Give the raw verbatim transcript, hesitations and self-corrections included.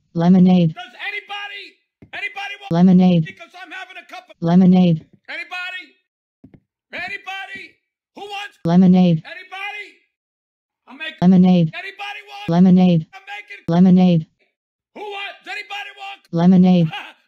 Lemonade. Does anybody, anybody want Lemonade. because I'm having a cup of Lemonade. anybody? Anybody? Who wants Lemonade. anybody? I'm making Lemonade. anybody want Lemonade. I'm making Lemonade. who wants anybody want Lemonade.